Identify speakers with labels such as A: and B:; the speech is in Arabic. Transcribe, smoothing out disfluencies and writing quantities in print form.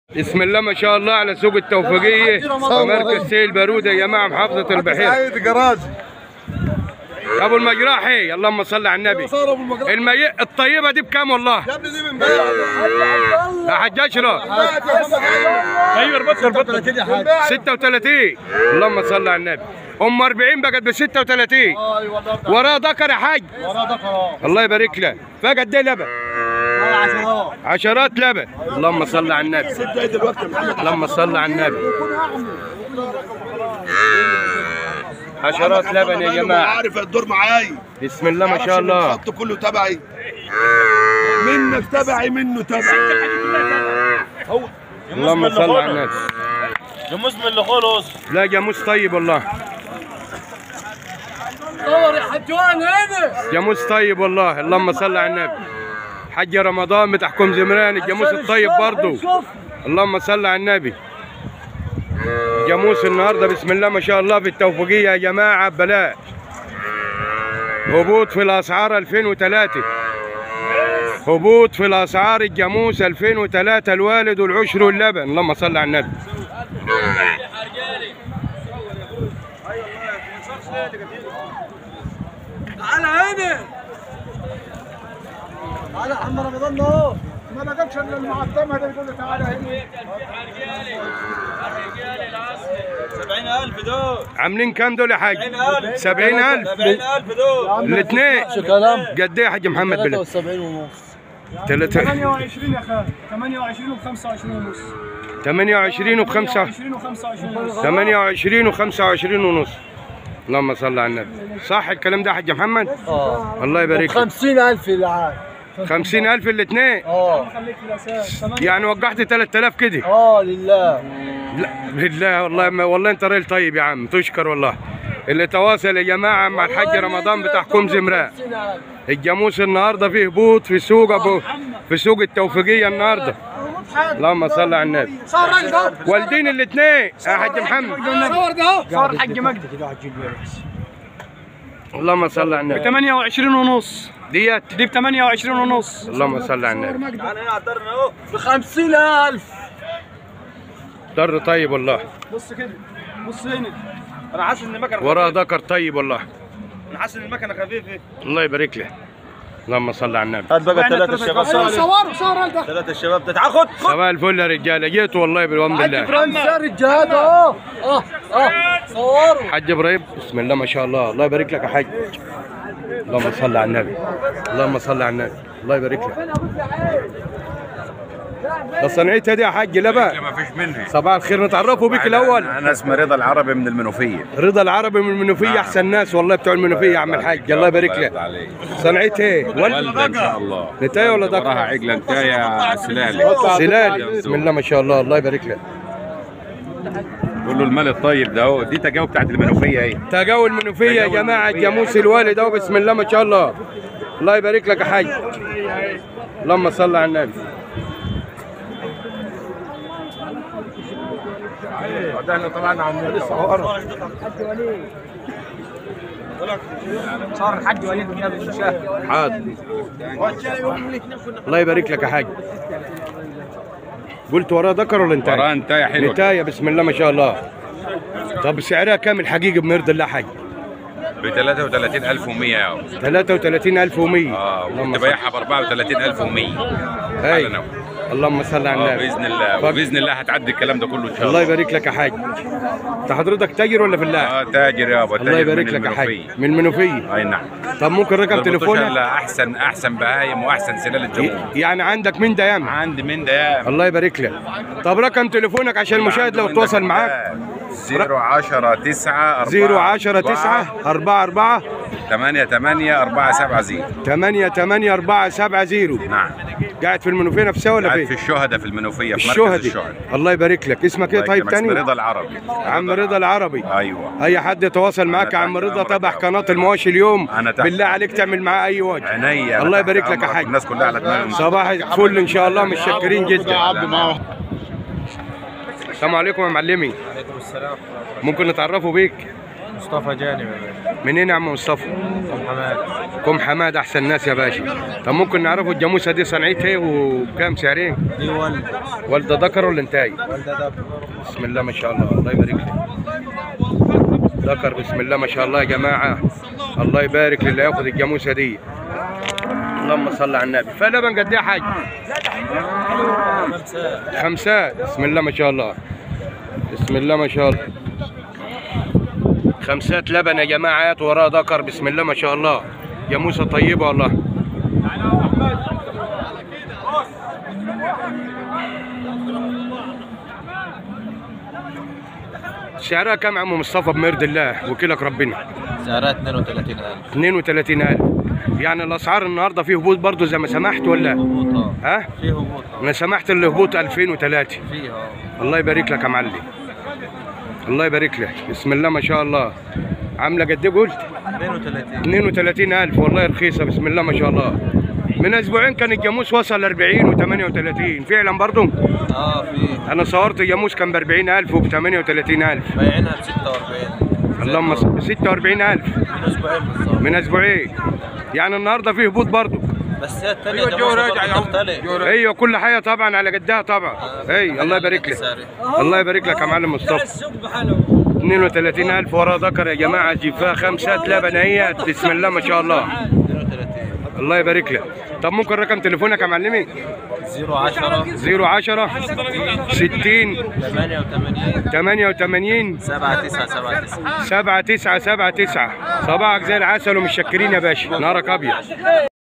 A: بسم الله ما شاء الله على سوق التوفيقيه ومركز سيل بارود يا جماعه محافظه البحيره. ابو المجراحي اللهم صل على النبي. الطيبه دي بكام والله؟ يا ابني دي من يا حاج اشرف. ايوه اربطها 36 اللهم صل على النبي. ام 40 بقت ب 36. ايوه وراها ذكر يا حاج. وراها ذكر الله يبارك لك. فيها قد ايه لبن؟ عشرات لبن. اللهم صل على النبي. اللهم صل على النبي. عشرات لبن يا جماعه.
B: عارف الدور معايا.
A: بسم الله ما شاء الله.
B: الخط كله تبعي. منك تبعي منه تبعي.
A: هو اللهم صل على النبي.
C: جاموس من اللي خلص.
A: لا جاموس طيب والله.
C: صور يا حجوان هنا.
A: جاموس طيب والله. اللهم صل على النبي. حج رمضان بتحكم زمران الجاموس الطيب برضه. اللهم صل على النبي. جاموس النهارده بسم الله ما شاء الله في التوفيقيه يا جماعه ببلاش. هبوط في الاسعار 2003. هبوط في الاسعار الجاموس 2003 الوالد والعشر واللبن. اللهم صل على النبي.
C: تعالى هنا. تعالى يا عم رمضان اهو. ما بقتش الا المعظمه ده بيقول لي تعالى هنا. رجالي العسل 70,000 دول.
A: عاملين كام دول يا حاج؟
C: 70,000.
A: 70,000
C: 70,000 دول.
A: الاثنين. قد ايه يا حاج محمد بالله؟
C: 73 ونص.
D: 28 يا خالد. 28 و25 ونص.
A: 28 و25 28 و25 ونص. اللهم صل على النبي. صح الكلام ده يا حاج محمد؟ الله يبارك لك.
C: 50,000 العاد.
A: 50,000 الاثنين. يعني وقعت 3000 كده.
C: لله.
A: لا لله والله والله انت راجل طيب يا عم تشكر والله. اللي تواصل يا جماعه مع الحاج رمضان بتاعكم زمران. الجاموس النهارده فيه هبوط في سوق التوفيقيه النهارده. اللهم صل على النبي.
D: صور الراجل ده.
A: والدين الاثنين يا حاج محمد.
D: صور ده اهو. صور الحاج مجدي.
A: اللهم صل على النبي.
D: 28 ونص.
A: دي
D: ب 28 ونص.
A: اللهم صل على النبي.
C: تعالى هنا على الدرن اهو ب 50,000.
A: در طيب والله.
D: بص كده. بص هنا.
C: انا حاسس ان المكنه
A: وراه ذكر طيب والله.
C: انا حاسس ان المكنه خفيفه.
A: الله يبارك له. اللهم صل على النبي.
C: هات بقى 3 الشباب.
D: صور ده.
C: 3 الشباب ده. تعال خد.
A: صباح الفل يا رجاله. جيت والله بالوام بالله.
C: فرنسا رجاله اهو. صوروا.
A: حاج ابراهيم بسم الله ما شاء الله. الله يبارك لك يا حاج. اللهم صل على النبي. اللهم صل على النبي. الله يبارك لك. ده صنعتها دي يا حاج لبن؟
E: ما فيش منها.
A: صباح الخير نتعرفوا بيك الاول.
E: انا اسمي رضا العربي من المنوفيه.
A: رضا العربي من المنوفيه. احسن ناس والله بتوع المنوفيه يا عم الحاج. الله يبارك لك. صنعتها ايه؟
E: والده ان شاء الله.
A: نتايه ولا ذكر؟
E: وراها عجله نتايه سلالي.
A: سلالي بسم الله ما شاء الله. الله يبارك لك.
E: قول له المال الطيب ده اهو. دي تجاوب بتاعت المنوفيه اهي.
A: تجاوب المنوفيه يا جماعه. الجاموس الوالد اهو بسم الله ما شاء الله. الله يبارك لك يا حاج. اللهم صل على النبي.
E: احنا طلعنا عن
D: صار الحاج وليد كده بالمشاهد.
A: حاضر. الله يبارك لك يا حاج. قلت وراه ذكر ولا انتايه؟
E: وراه انتايه حلوه.
A: انتايه بسم الله ما شاء الله. طب سعرها كام الحقيقي بمرض الله حاج؟
E: ب 33,100 يا عم.
A: 33,100.
E: وكنت بايعها ب 34,100.
A: ايوه اللهم صل على النبي.
E: باذن الله وباذن الله هتعدي الكلام ده كله ان شاء الله.
A: الله يبارك لك يا حاج. انت حضرتك تاجر ولا فلاح؟
E: تاجر يابا.
A: الله يبارك لك يا حاج. من المنوفيه.
E: اي نعم.
A: طب ممكن رقم تليفونك؟
E: لا احسن بهايم واحسن سلاله جمهور.
A: يعني عندك من ده ياما؟
E: عندي من ده ياما.
A: الله يبارك لك. طب رقم تليفونك عشان المشاهد لو تواصل معاك.
E: 010 9
A: 010 9 44
E: 88 470.
A: 88 470.
E: نعم.
A: قاعد في المنوفيه نفسها ولا فين؟
E: في الشهداء في المنوفيه في مركز الشهداء.
A: الله يبارك لك. اسمك ايه طيب تاني؟
E: رضا العربي.
A: عم رضا العربي.
E: ايوه.
A: اي حد يتواصل معاك يا عم رضا تبع قناه المواشي اليوم بالله عليك تعمل معاه اي وجه.
E: عينيا.
A: الله يبارك لك يا حاج.
E: الناس كلها على دماغهم.
A: صباح الفل ان شاء الله. متشكرين جدا. السلام عليكم يا معلمي.
C: وعليكم السلام.
A: ممكن نتعرفوا بيك؟
C: مصطفى جانب.
A: منين يا عم مصطفى؟
C: حماد.
A: كم حماد احسن ناس يا باشا. طب ممكن نعرفوا الجاموسه دي صنعتها ايه وبكام سعرين؟
F: دي
A: والده ذكر ولا انتاي؟
F: والده ذكر.
A: بسم الله ما شاء الله، الله يبارك لك. ذكر بسم الله ما شاء الله يا جماعه، الله يبارك للي هياخد الجاموسه دي. اللهم صل على النبي. فلبن قد ايه يا حاج؟ خمسات. بسم الله ما شاء الله، بسم الله ما شاء الله. خمسات لبن يا جماعه، وراه ذكر بسم الله ما شاء الله. جاموسه طيبه والله. سعرها كم يا عم مصطفى بمرد الله وكيلك ربنا؟
F: سعرها 32,000.
A: 32,000. يعني الاسعار النهارده فيه هبوط برضه زي ما سمحت ولا؟
F: هبوط.
A: ها؟
F: فيه هبوط.
A: انا سمحت الهبوط 2003.
F: فيه
A: الله يبارك لك يا معلم، الله يبارك لك. بسم الله ما شاء الله. عامله قد ايه قلت؟ 32,000 والله رخيصه بسم الله ما شاء الله. من اسبوعين كان الجاموس وصل 40 و38 فعلا برضه؟
F: في.
A: انا صورت جاموس كان ب 40,000 وب 38,000.
F: بايعينها ب 46.
A: اللهم 46,000
F: من اسبوعين بالظبط.
A: من اسبوعين. يعني النهارده فيه هبوط برضه.
F: بس هي الثانيه جاموسه تختلف.
A: ايوه كل حاجه طبعا على قدها طبعا. اي الله يبارك لك، الله يبارك لك يا معلم مصطفى. 32,000 وراه ذكر يا جماعه، جفاه خمسات لبن هي بسم الله ما شاء الله.
F: 32.
A: الله يبارك لك. طب ممكن رقم تليفونك يا معلمي؟
F: 010
A: 60 88
F: 7979.
A: 7979. صباحك زي العسل ومتشكرين يا باشا، نهارك ابيض.